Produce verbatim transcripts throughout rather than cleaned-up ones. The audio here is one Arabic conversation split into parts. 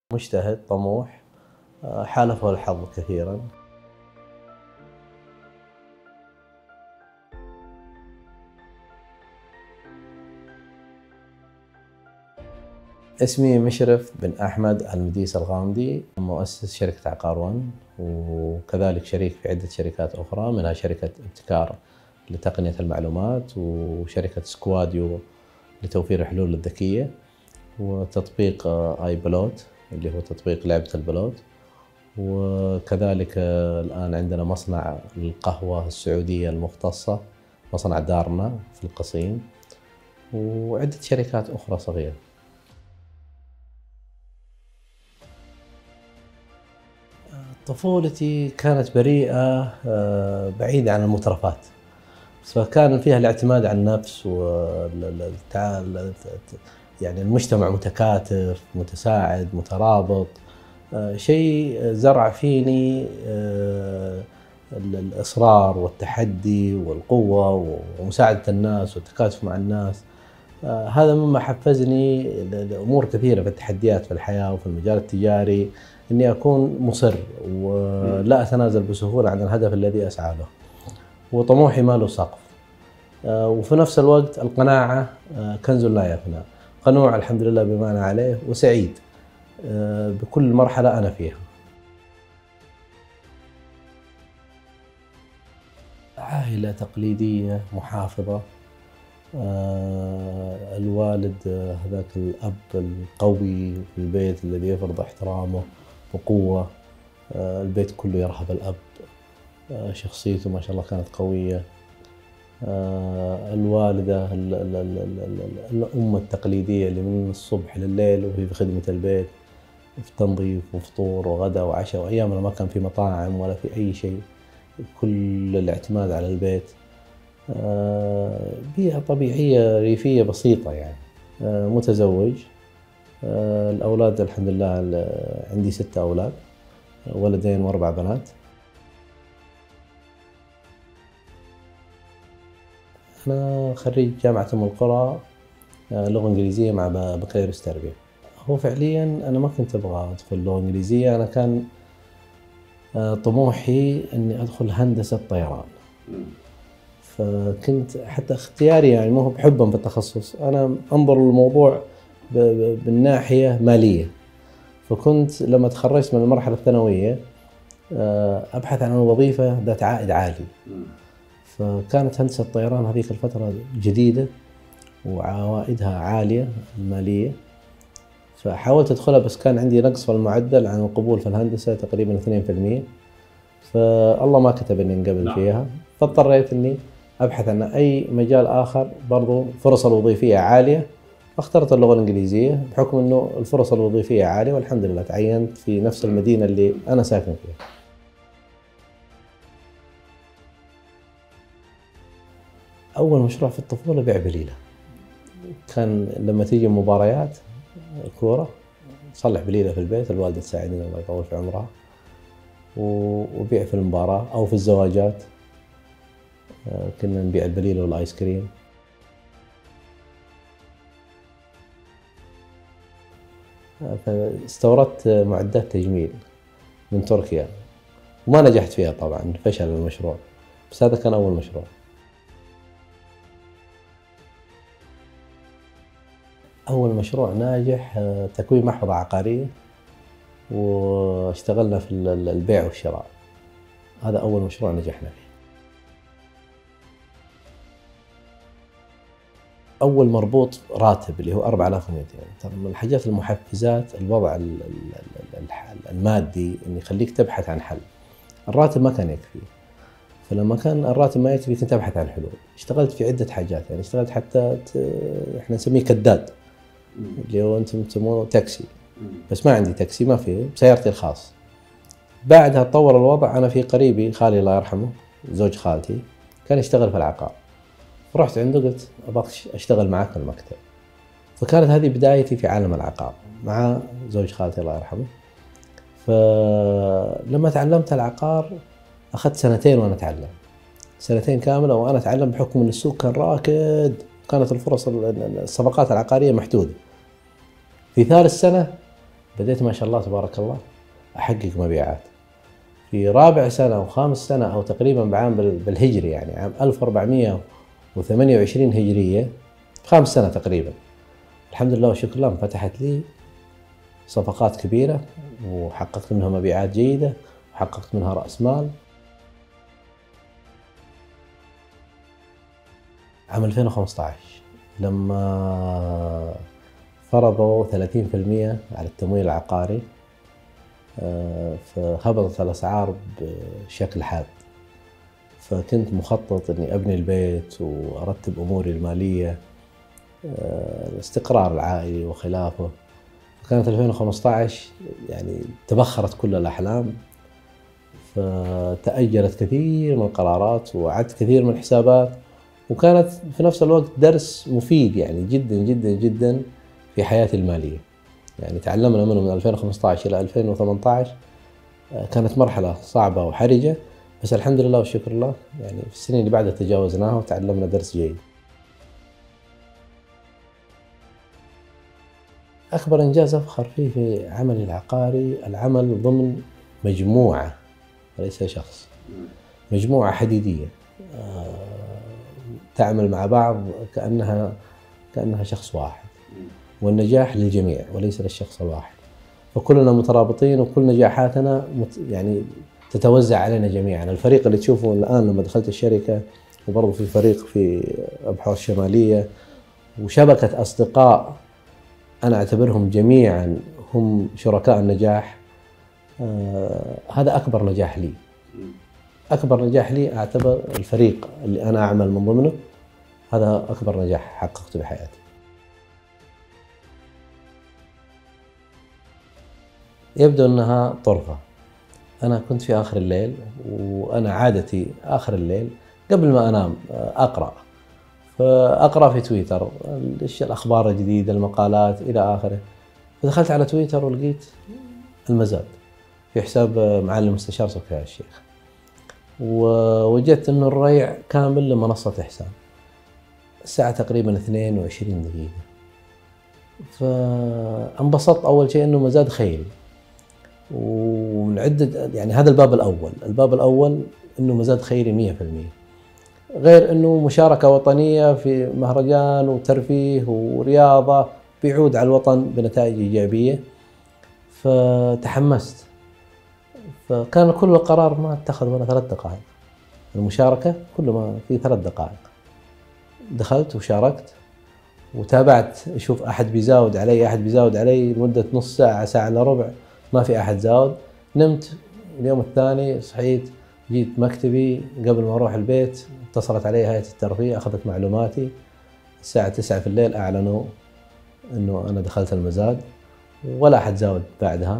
مجتهد طموح، حالفه الحظ كثيرا. اسمي مشرف بن أحمد المديس الغامدي، مؤسس شركة عقار ون، وكذلك شريك في عدة شركات أخرى، منها شركة ابتكار لتقنية المعلومات، وشركة سكواديو لتوفير الحلول الذكية، وتطبيق آي بلوت اللي هو تطبيق لعبة البلوت، وكذلك الآن عندنا مصنع القهوة السعودية المختصة، مصنع دارنا في القصيم، وعدة شركات أخرى صغيرة. طفولتي كانت بريئة، بعيدة عن المترفات، فكان فيها الاعتماد على النفس، والتعال يعني المجتمع متكاتف متساعد مترابط، شيء زرع فيني الإصرار والتحدي والقوة ومساعدة الناس والتكاتف مع الناس. هذا مما حفزني لأمور كثيرة في التحديات في الحياة وفي المجال التجاري، إني أكون مصر ولا أتنازل بسهولة عن الهدف الذي أسعى له، وطموحي ما له سقف. وفي نفس الوقت القناعة كنز لا يفنى، قنوع الحمد لله بما أنا عليه، وسعيد بكل مرحلة أنا فيها. عائلة تقليدية محافظة، الوالد هذاك الأب القوي في البيت الذي يفرض احترامه بقوة، البيت كله يرهب الأب، شخصيته ما شاء الله كانت قوية. الوالدة الأم التقليدية اللي من الصبح لليل وهي في خدمة البيت، في تنظيف وفطور وغداء وعشاء، وأيامنا ما كان في مطاعم ولا في أي شيء، كل الاعتماد على البيت. بيئة طبيعية ريفية بسيطة يعني. متزوج، الأولاد الحمد لله عندي ستة أولاد، ولدين وأربع بنات. أنا خريج جامعة أم القرى، لغة إنجليزية مع بكالوريوس تربية. هو فعليا أنا ما كنت أبغى أدخل لغة إنجليزية، أنا كان طموحي إني أدخل هندسة طيران، فكنت حتى اختياري يعني مو بحبا في التخصص، أنا أنظر للموضوع بالناحية مالية. فكنت لما تخرجت من المرحلة الثانوية أبحث عن وظيفة ذات عائد عالي، فكانت هندسة الطيران هذيك الفترة جديدة وعوائدها عالية المالية، فحاولت أدخلها، بس كان عندي نقص في المعدل عن القبول في الهندسة تقريبا اثنين بالمئة، فالله ما كتب إني انقبل فيها، فاضطريت إني أبحث عن أي مجال آخر برضو فرص الوظيفية عالية. اخترت اللغة الإنجليزية بحكم إنه الفرص الوظيفية عالية، والحمد لله تعينت في نفس المدينة اللي أنا ساكن فيها. أول مشروع في الطفولة بيع بليلة، كان لما تيجي مباريات كورة نصلح بليلة في البيت، الوالدة تساعدني الله يطول في عمرها، وبيع في المباراة أو في الزواجات كنا نبيع البليلة والآيس كريم. فاستوردت معدات تجميل من تركيا، وما نجحت فيها طبعا، فشل المشروع، بس هذا كان أول مشروع. أول مشروع ناجح تكوين محفظة عقارية، واشتغلنا في البيع والشراء، هذا أول مشروع نجحنا فيه. أول مربوط راتب اللي هو أربعة آلاف ومئتين، ترى من الحاجات المحفزات الوضع المادي إن يخليك تبحث عن حل. الراتب ما كان يكفي، فلما كان الراتب ما يكفي كنت أبحث عن حلول. اشتغلت في عدة حاجات، يعني اشتغلت حتى إحنا نسميه كداد، اللي هو أنتم تسمونه تاكسي، بس ما عندي تاكسي، ما في، بسيارتي الخاص. بعدها تطور الوضع، أنا في قريبي خالي الله يرحمه زوج خالتي كان يشتغل في العقار، رحت عنده قلت أبغى أشتغل معك في المكتب، فكانت هذه بدايتي في عالم العقار مع زوج خالتي الله يرحمه. فلما تعلمت العقار أخذت سنتين وأنا أتعلم، سنتين كاملة وأنا أتعلم، بحكم أن السوق كان راكد، كانت الفرص الصفقات العقارية محدودة. في ثالث سنة بديت ما شاء الله تبارك الله أحقق مبيعات. في رابع سنة أو خامس سنة أو تقريبا بعام بالهجري، يعني عام ألف وأربعمئة وثمانية وعشرين هجرية، خامس سنة تقريبا، الحمد لله والشكر لله فتحت لي صفقات كبيرة وحققت منها مبيعات جيدة وحققت منها رأس مال. عام ألفين وخمسة عشر لما فرضوا ثلاثين بالمئة على التمويل العقاري، فهبطت الأسعار بشكل حاد، فكنت مخطط أني أبني البيت وأرتب أموري المالية، الاستقرار العائلي وخلافه. كانت ألفين وخمسة عشر يعني تبخرت كل الأحلام، فتأجلت كثير من القرارات وعدت كثير من الحسابات، وكانت في نفس الوقت درس مفيد يعني جدا جدا جدا في حياتي المالية. يعني تعلمنا منه من ألفين وخمسة عشر إلى ألفين وثمانية عشر، كانت مرحلة صعبة وحرجة، بس الحمد لله والشكر لله يعني في السنين اللي بعدها تجاوزناها وتعلمنا درس جيد. أكبر إنجاز أفخر فيه في عملي العقاري العمل ضمن مجموعة وليس شخص، مجموعة حديدية تعمل مع بعض كأنها كأنها شخص واحد، والنجاح للجميع وليس للشخص الواحد، فكلنا مترابطين وكل نجاحاتنا يعني تتوزع علينا جميعا. الفريق اللي تشوفه الآن لما دخلت الشركة، وبرضه في فريق في أبحر الشمالية، وشبكة أصدقاء أنا أعتبرهم جميعا هم شركاء النجاح. آه هذا أكبر نجاح لي، أكبر نجاح لي أعتبر الفريق اللي أنا أعمل من ضمنه، هذا أكبر نجاح حققته بحياتي. يبدو أنها طرفة. أنا كنت في آخر الليل، وأنا عادتي آخر الليل قبل ما أنام أقرأ، فأقرأ في تويتر الأخبار الجديدة، المقالات إلى آخره. فدخلت على تويتر ولقيت المزاد في حساب معالي المستشار سكري الشيخ، ووجدت أنه الريع كامل لمنصة إحسان، الساعة تقريبا اثنين وعشرين دقيقة. فانبسطت أول شيء أنه مزاد خيري، والعدة يعني هذا الباب الأول. الباب الأول أنه مزاد خيري مئة بالمئة، غير أنه مشاركة وطنية في مهرجان وترفيه ورياضة بيعود على الوطن بنتائج إيجابية. فتحمست، فكان كل القرار ما اتخذ ولا ثلاث دقائق، المشاركة كل ما في ثلاث دقائق. دخلت وشاركت وتابعت، أشوف أحد بيزاود علي أحد بيزاود علي لمدة نص ساعة ساعة إلا ربع، ما في أحد زاود. نمت. اليوم الثاني صحيت، جيت مكتبي قبل ما أروح البيت، اتصلت علي هيئة الترفيه، أخذت معلوماتي. الساعة تسعة في الليل أعلنوا أنه أنا دخلت المزاد، ولا أحد زاود بعدها.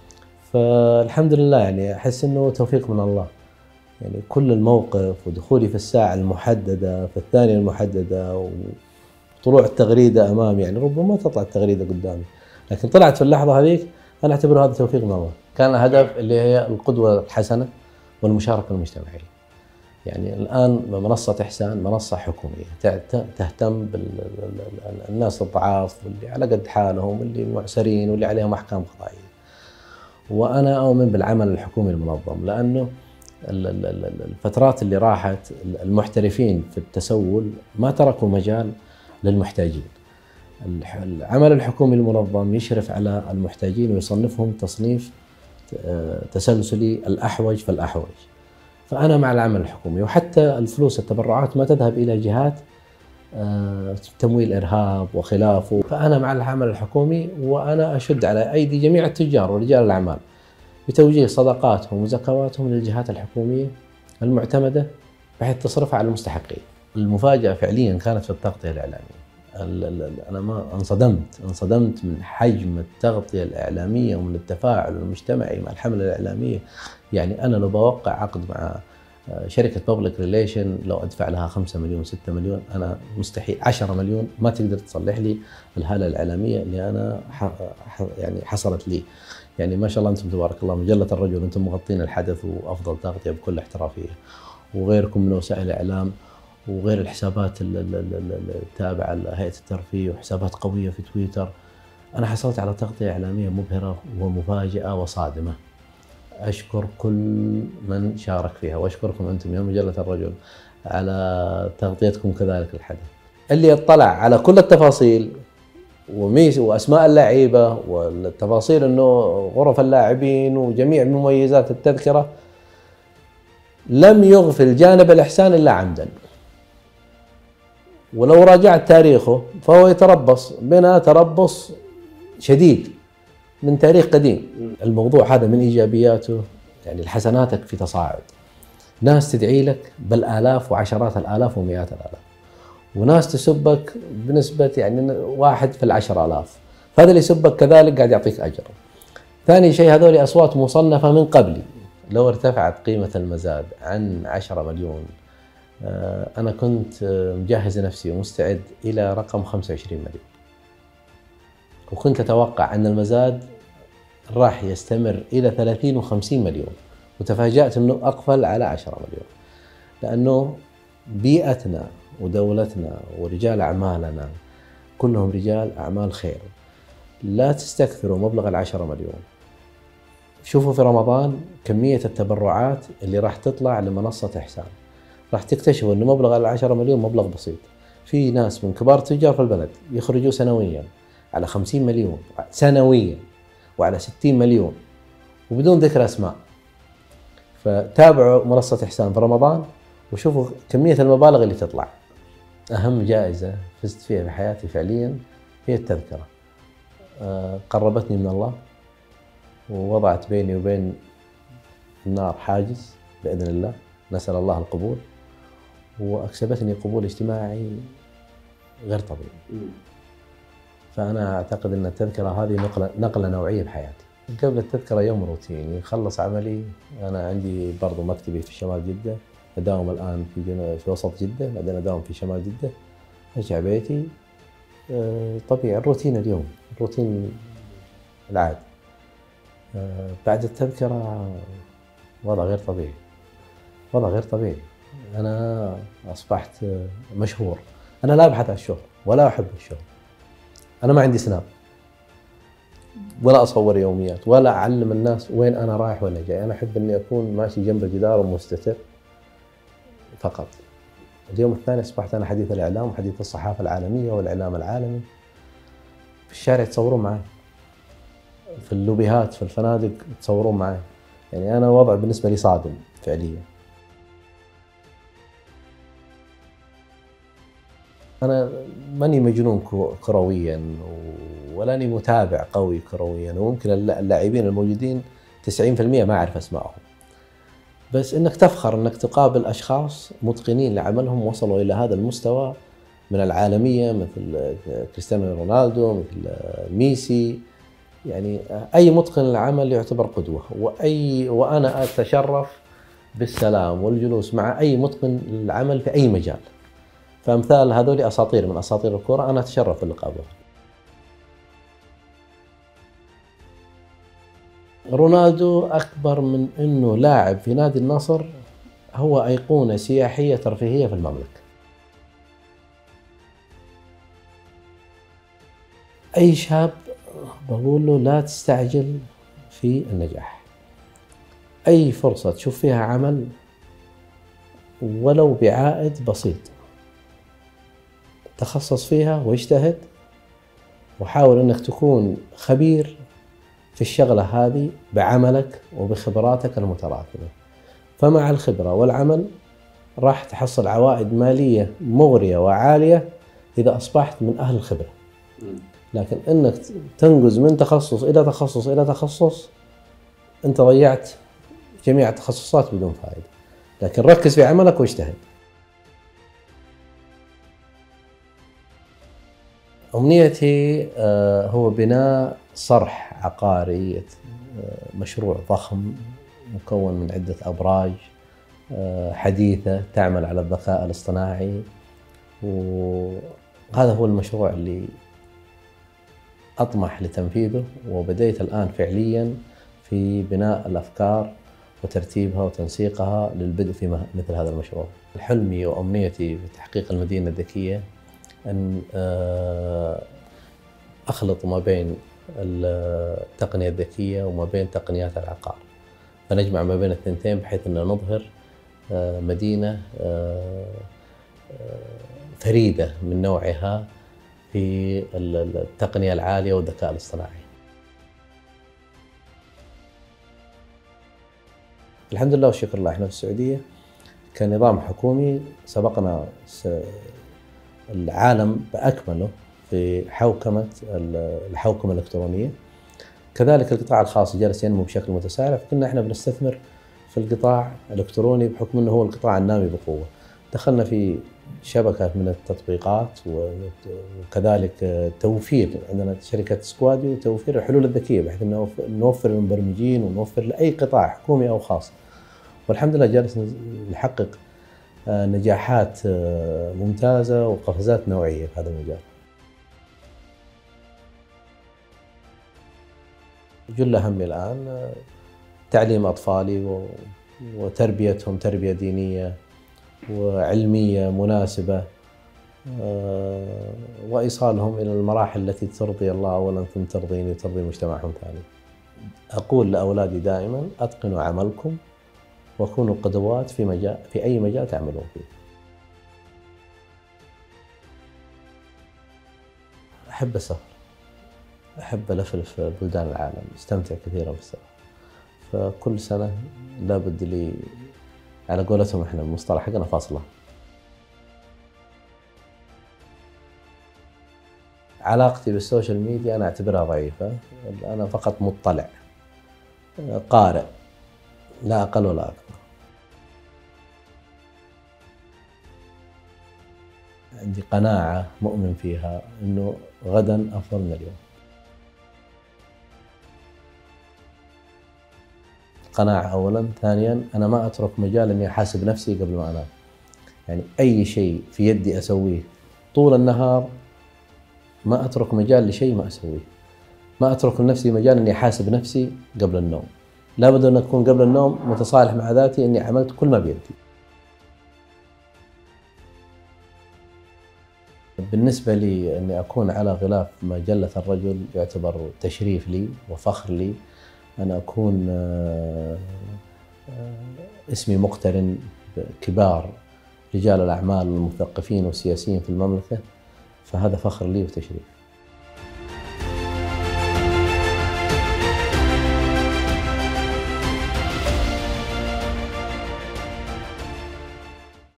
فالحمد لله يعني أحس أنه توفيق من الله، يعني كل الموقف ودخولي في الساعة المحددة في الثانية المحددة وطلوع التغريدة أمامي، يعني ربما تطلع التغريدة قدامي لكن طلعت في اللحظة هذيك، أنا أعتبره هذا توفيق من الله. كان الهدف اللي هي القدوة الحسنة والمشاركة المجتمعية. يعني الآن منصة إحسان منصة حكومية تهتم بالناس الضعاف واللي على قد حالهم واللي معسرين واللي عليهم أحكام قضائية، وأنا أؤمن بالعمل الحكومي المنظم، لأنه الفترات اللي راحت المحترفين في التسول ما تركوا مجال للمحتاجين. العمل الحكومي المنظم يشرف على المحتاجين ويصنفهم تصنيف تسلسلي، الأحوج فالأحوج. فأنا مع العمل الحكومي، وحتى الفلوس التبرعات ما تذهب إلى جهات تمويل إرهاب وخلافه. فأنا مع العمل الحكومي، وأنا أشد على أيدي جميع التجار ورجال الأعمال بتوجيه صدقاتهم وزكواتهم للجهات الحكومية المعتمدة بحيث تصرفها على المستحقين. المفاجأة فعليا كانت في التغطية الإعلامية. أنا ما انصدمت انصدمت من حجم التغطية الإعلامية ومن التفاعل المجتمعي مع الحملة الإعلامية. يعني أنا لو بوقع عقد مع شركة بابليك ريليشن لو أدفع لها خمسة مليون ستة مليون، أنا مستحيل عشرة مليون ما تقدر تصلح لي الهالة الإعلامية اللي أنا يعني حصلت لي. يعني ما شاء الله أنتم تبارك الله مجلة الرجل، أنتم مغطين الحدث وأفضل تغطية بكل احترافية، وغيركم من وسائل الإعلام وغير الحسابات التابعة لهيئة الترفيه وحسابات قوية في تويتر. أنا حصلت على تغطية إعلامية مبهرة ومفاجئة وصادمة. أشكر كل من شارك فيها، وأشكركم أنتم يا مجلة الرجل على تغطيتكم كذلك الحدث. اللي يطلع على كل التفاصيل وميس وأسماء اللاعيبة والتفاصيل إنه غرف اللاعبين وجميع مميزات التذكرة، لم يغفل جانب الإحسان إلا عمدا. ولو راجعت تاريخه فهو يتربص بنا تربص شديد من تاريخ قديم. الموضوع هذا من إيجابياته يعني حسناتك في تصاعد، ناس تدعي لك بالآلاف وعشرات الآلاف ومئات الآلاف، وناس تسبك بنسبة يعني واحد في العشر آلاف، فهذا اللي يسبك كذلك قاعد يعطيك أجر. ثاني شيء هذول أصوات مصنفة من قبلي، لو ارتفعت قيمة المزاد عن عشرة مليون أنا كنت مجهز نفسي ومستعد إلى رقم خمسة وعشرين مليون، وكنت أتوقع أن المزاد راح يستمر إلى ثلاثين وخمسين مليون، وتفاجأت أنه أقفل على عشرة مليون، لأنه بيئتنا ودولتنا ورجال أعمالنا كلهم رجال أعمال خير. لا تستكثروا مبلغ العشرة مليون. شوفوا في رمضان كمية التبرعات اللي راح تطلع لمنصة إحسان، راح تكتشفوا أن مبلغ العشرة مليون مبلغ بسيط. في ناس من كبار التجار في البلد يخرجوا سنويا على خمسين مليون سنويا وعلى ستين مليون وبدون ذكر أسماء. فتابعوا منصة إحسان في رمضان وشوفوا كمية المبالغ اللي تطلع. أهم جائزة فزت فيها في حياتي فعليا هي التذكرة. قربتني من الله ووضعت بيني وبين النار حاجز بإذن الله، نسأل الله القبول، وأكسبتني قبول اجتماعي غير طبيعي. فأنا أعتقد أن التذكرة هذه نقلة, نقلة نوعية بحياتي. قبل التذكرة يوم روتيني، خلص عملي أنا عندي برضو مكتبي في شمال جدة، أداوم الآن في, في وسط جدة، بعدين أداوم في شمال جدة، أرجع بيتي طبيعي الروتين اليوم الروتين العادي. بعد التذكرة وضع غير طبيعي، وضع غير طبيعي. أنا أصبحت مشهور. أنا لا أبحث عن الشهرة ولا أحب الشهرة. أنا ما عندي سناب ولا أصور يوميات ولا أعلم الناس وين أنا رايح ولا جاي. أنا أحب أني أكون ماشي جنب الجدار ومستتر فقط. اليوم الثاني أصبحت أنا حديث الإعلام وحديث الصحافة العالمية والإعلام العالمي. في الشارع يتصورون معي، في اللوبيهات في الفنادق يتصورون معي. يعني أنا وضع بالنسبة لي صادم فعليا. أنا ماني مجنون كرويا ولاني متابع قوي كرويا، وممكن اللاعبين الموجودين تسعين بالمئة ما أعرف أسمائهم، بس إنك تفخر إنك تقابل أشخاص متقنين لعملهم وصلوا إلى هذا المستوى من العالمية، مثل كريستيانو رونالدو، مثل ميسي. يعني أي متقن للعمل يعتبر قدوة، وأي وأنا أتشرف بالسلام والجلوس مع أي متقن للعمل في أي مجال. فأمثال هذول أساطير من أساطير الكرة، أنا أتشرف باللقاء بهم. رونالدو أكبر من أنه لاعب في نادي النصر، هو أيقونة سياحية ترفيهية في المملكة. أي شاب بقول له لا تستعجل في النجاح. أي فرصة تشوف فيها عمل ولو بعائد بسيط تخصص فيها واجتهد، وحاول أنك تكون خبير في الشغلة هذه بعملك وبخبراتك المتراكمة. فمع الخبرة والعمل راح تحصل عوائد مالية مغرية وعالية إذا أصبحت من أهل الخبرة. لكن أنك تنقز من تخصص إلى تخصص إلى تخصص، أنت ضيعت جميع التخصصات بدون فائدة. لكن ركز في عملك واجتهد. أمنيتي هو بناء صرح عقاري، مشروع ضخم مكون من عدة أبراج حديثة تعمل على الذكاء الاصطناعي، وهذا هو المشروع اللي أطمح لتنفيذه، وبدأت الآن فعليا في بناء الأفكار وترتيبها وتنسيقها للبدء في مثل هذا المشروع. حلمي وأمنيتي في تحقيق المدينة الذكية أن أخلط ما بين التقنية الذكية وما بين تقنيات العقار، فنجمع ما بين الثنتين بحيث أن نظهر مدينة فريدة من نوعها في التقنية العالية والذكاء الاصطناعي. الحمد لله والشكر لله، احنا في السعودية كنظام حكومي سبقنا العالم بأكمله في حوكمة الحوكمة الإلكترونية. كذلك القطاع الخاص جالس ينمو بشكل متسارع، فكنا احنا بنستثمر في القطاع الإلكتروني بحكم أنه هو القطاع النامي بقوة. دخلنا في شبكة من التطبيقات وكذلك توفير، عندنا شركة سكوادي وتوفير الحلول الذكية بحيث أنه نوفر للمبرمجين ونوفر لأي قطاع حكومي أو خاص. والحمد لله جالس نحقق نجاحات ممتازة وقفزات نوعية في هذا المجال. جل همي الآن تعليم أطفالي وتربيتهم تربية دينية وعلمية مناسبة، وإيصالهم إلى المراحل التي ترضي الله أولا ثم ترضيني وترضي مجتمعهم ثاني. أقول لأولادي دائما: أتقنوا عملكم وكونوا قدوات في مجال في أي مجال تعملون فيه. أحب السفر، أحب ألفلف بلدان العالم، أستمتع كثيرا بالسفر. فكل سنة لابد لي، على قولتهم احنا المصطلح حقنا، فاصلة. علاقتي بالسوشيال ميديا أنا أعتبرها ضعيفة، أنا فقط مطلع قارئ لا أقل ولا أكثر. عندي قناعة مؤمن فيها أنه غدا أفضل من اليوم. قناعة أولا، ثانيا أنا ما أترك مجال أني أحاسب نفسي قبل ما أنام. يعني أي شيء في يدي أسويه طول النهار، ما أترك مجال لشيء ما أسويه. ما أترك لنفسي مجال أني أحاسب نفسي قبل النوم. لابد أن أكون قبل النوم متصالح مع ذاتي أني عملت كل ما بيدي. بالنسبة لي أني أكون على غلاف مجلة الرجل يعتبر تشريف لي وفخر لي. أنا أكون اسمي مقترن بكبار رجال الأعمال المثقفين والسياسيين في المملكة، فهذا فخر لي وتشريف.